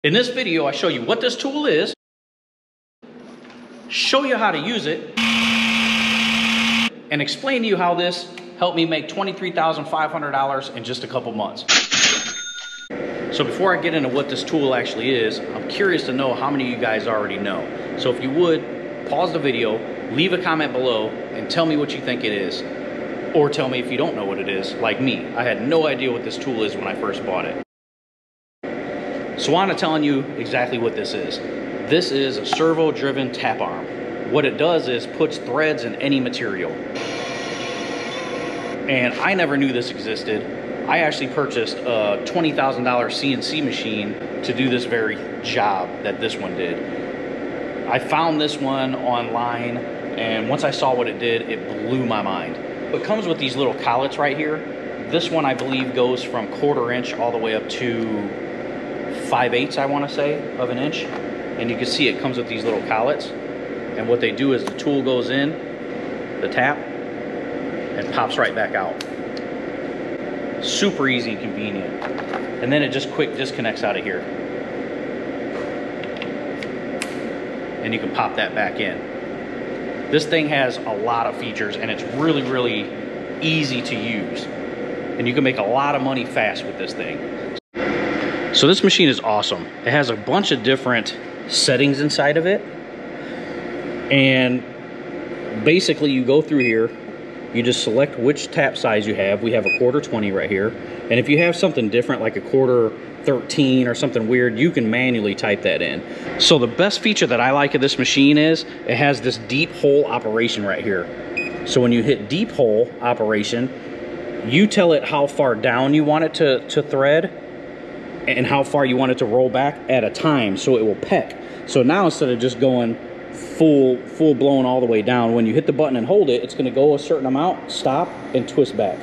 In this video, I show you what this tool is, show you how to use it, and explain to you how this helped me make $23,500 in just a couple months. So before I get into what this tool actually is, I'm curious to know how many of you guys already know. So if you would, pause the video, leave a comment below, and tell me what you think it is. Or tell me if you don't know what it is, like me. I had no idea what this tool is when I first bought it. So I'm telling you exactly what this is. This is a servo-driven tap arm. What it does is puts threads in any material. And I never knew this existed. I actually purchased a $20,000 CNC machine to do this very job that this one did. I found this one online, and once I saw what it did, it blew my mind. It comes with these little collets right here. This one, I believe, goes from 1/4 inch all the way up to 5/8, I want to say, of an inch. And you can see it comes with these little collets. And what they do is the tool goes in, the tap, and pops right back out. Super easy and convenient. And then it just quick disconnects out of here. And you can pop that back in. This thing has a lot of features, and it's really, really easy to use. And you can make a lot of money fast with this thing. So this machine is awesome. It has a bunch of different settings inside of it. And basically you go through here, you just select which tap size you have. We have a 1/4-20 right here. And if you have something different like a 1/4-13 or something weird, you can manually type that in. So the best feature that I like of this machine is it has this deep hole operation right here. So when you hit deep hole operation, you tell it how far down you want it to thread and how far you want it to roll back at a time, so it will peck. So now instead of just going full blown all the way down, when you hit the button and hold it, it's going to go a certain amount, stop, and twist back.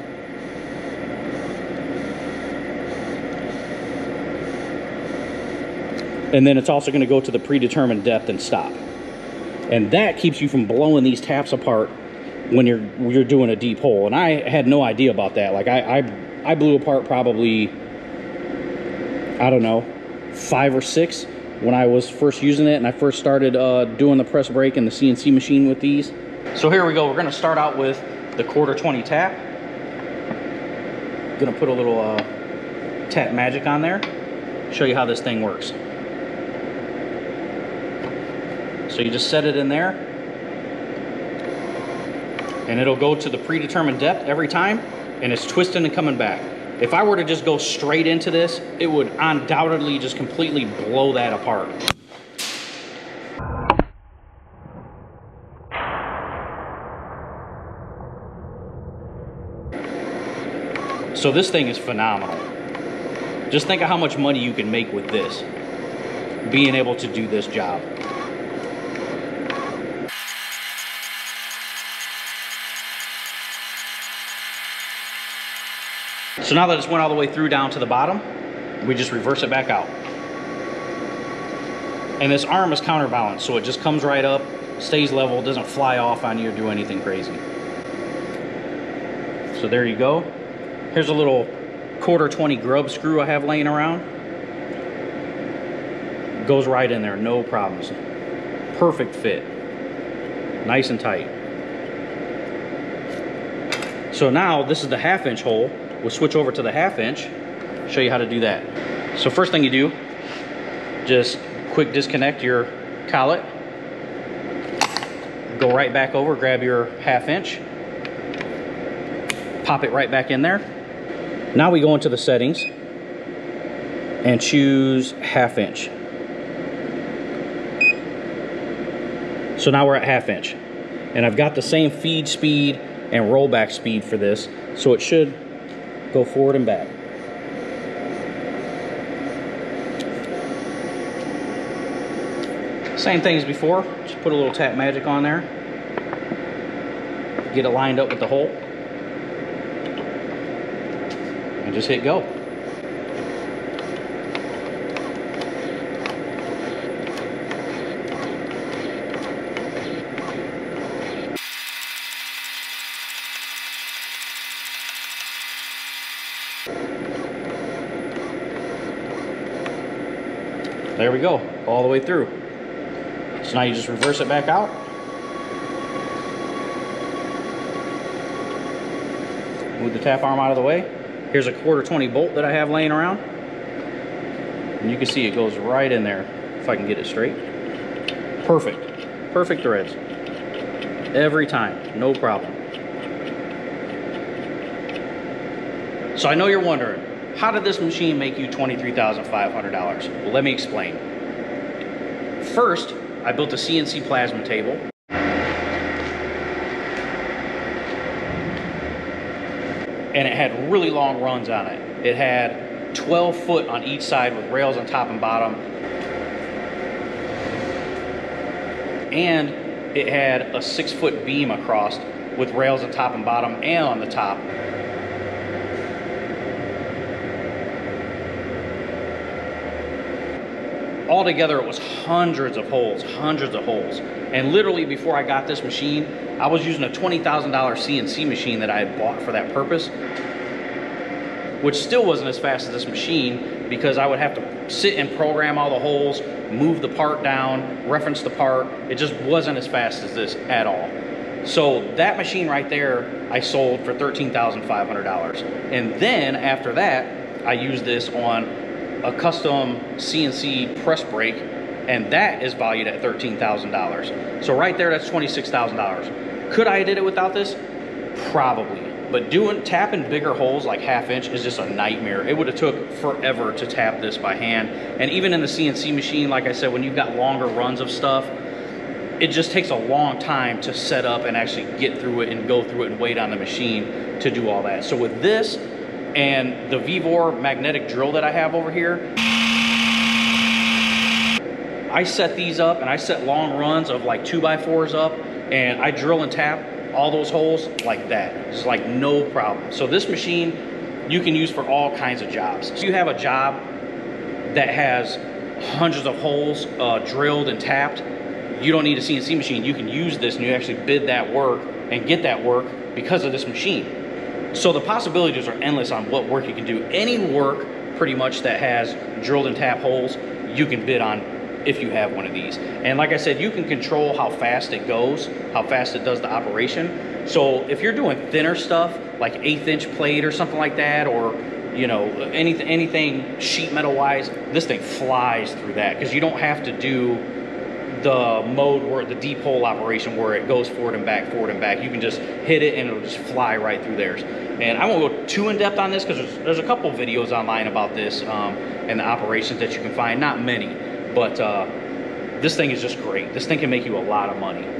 And then it's also going to go to the predetermined depth and stop. And that keeps you from blowing these taps apart when you're doing a deep hole. And I had no idea about that. Like I blew apart probably, I don't know, 5 or 6 when I was first using it and I first started doing the press brake and the CNC machine with these. So here we go. We're going to start out with the 1/4-20 tap. Going to put a little tap magic on there. Show you how this thing works. So you just set it in there and it'll go to the predetermined depth every time, and it's twisting and coming back. If I were to just go straight into this, it would undoubtedly just completely blow that apart. So this thing is phenomenal. Just think of how much money you can make with this, being able to do this job. So now that it's went all the way through down to the bottom, we just reverse it back out. And this arm is counterbalanced, so it just comes right up, stays level, doesn't fly off on you or do anything crazy. So there you go. Here's a little 1/4-20 grub screw I have laying around. Goes right in there, no problems. Perfect fit. Nice and tight. So now this is the 1/2 inch hole. We'll switch over to the 1/2 inch, show you how to do that. So first thing you do, just quick disconnect your collet, go right back over, grab your 1/2 inch, pop it right back in there. Now we go into the settings and choose 1/2 inch. So now we're at 1/2 inch. And I've got the same feed speed and rollback speed for this, so it should go forward and back. Same thing as before, just put a little tap magic on there. Get it lined up with the hole. And just hit go. There we go, all the way through. So now you just reverse it back out. Move the tap arm out of the way. Here's a 1/4-20 bolt that I have laying around. And you can see it goes right in there, if I can get it straight. Perfect, perfect threads. Every time, no problem. So I know you're wondering, how did this machine make you $23,500? Well, let me explain. First, I built a CNC plasma table. And it had really long runs on it. It had 12 foot on each side with rails on top and bottom. And it had a 6-foot beam across with rails on top and bottom and on the top. Altogether, it was hundreds of holes. And literally before I got this machine, I was using a $20,000 CNC machine that I had bought for that purpose, which still wasn't as fast as this machine because I would have to sit and program all the holes, move the part down, reference the part. It just wasn't as fast as this at all. So that machine right there, I sold for $13,500. And then after that, I used this on a custom CNC press brake, and that is valued at $13,000. So right there, that's $26,000. Could I have did it without this? Probably. But tapping bigger holes like 1/2 inch is just a nightmare. It would have took forever to tap this by hand. And even in the CNC machine, like I said, when you've got longer runs of stuff, it just takes a long time to set up and actually get through it and go through it and wait on the machine to do all that. So with this and the VEVOR magnetic drill that I have over here, I set these up and I set long runs of like 2x4s up, and I drill and tap all those holes like that. It's like no problem. So this machine you can use for all kinds of jobs. So you have a job that has hundreds of holes drilled and tapped, you don't need a CNC machine. You can use this and you actually bid that work and get that work because of this machine. So the possibilities are endless on what work you can do. Any work pretty much that has drilled and tapped holes, you can bid on if you have one of these. And like I said, you can control how fast it goes, how fast it does the operation. So if you're doing thinner stuff, like 1/8 inch plate or something like that, or you know, anything sheet metal wise, this thing flies through that because you don't have to do the mode where the deep hole operation where it goes forward and back. You can just hit it and it'll just fly right through theirs. And I won't go too in depth on this because there's a couple videos online about this and the operations that you can find, not many, but this thing is just great. This thing can make you a lot of money.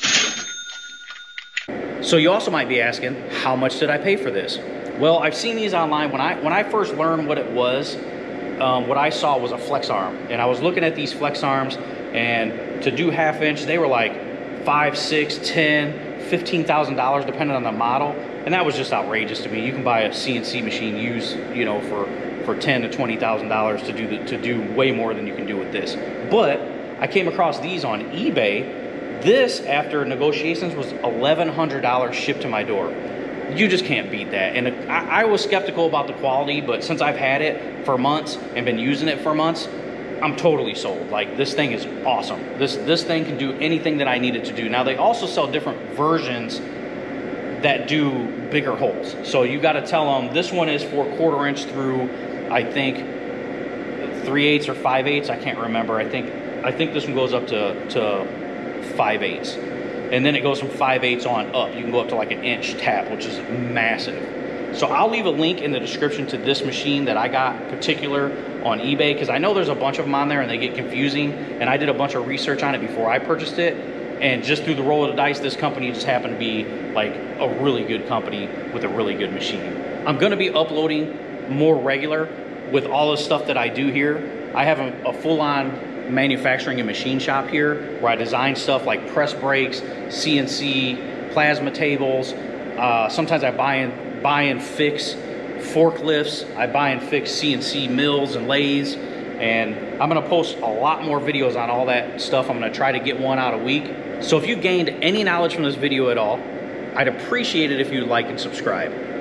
So you also might be asking, how much did I pay for this? Well, I've seen these online. When I first learned what it was, what I saw was a flex arm, and I was looking at these flex arms, and to do 1/2 inch, they were like $5,000, $6,000, $10,000, $15,000 depending on the model, and that was just outrageous to me. You can buy a CNC machine used, you know, for $10,000 to $20,000 to do way more than you can do with this. But I came across these on eBay. This, after negotiations, was $1,100 shipped to my door. You just can't beat that. And I was skeptical about the quality, but since I've had it for months and been using it for months, I'm totally sold. Like, this thing is awesome. This thing can do anything that I need it to do. Now, they also sell different versions that do bigger holes. So you got to tell them this one is for 1/4 inch through, I think, 3/8 or 5/8. I can't remember. I think this one goes up to 5/8. And then it goes from 5/8 on up. You can go up to like 1 inch tap, which is massive. So I'll leave a link in the description to this machine that I got particular on eBay, because I know there's a bunch of them on there and they get confusing. And I did a bunch of research on it before I purchased it. And just through the roll of the dice, this company just happened to be like a really good company with a really good machine. I'm gonna be uploading more regular with all the stuff that I do here. I have a full-on manufacturing and machine shop here where I design stuff like press brakes, CNC, plasma tables. Sometimes I buy and fix forklifts. I buy and fix CNC mills and lathes. And I'm gonna post a lot more videos on all that stuff. I'm gonna try to get one out a week. So if you gained any knowledge from this video at all, I'd appreciate it if you'd like and subscribe.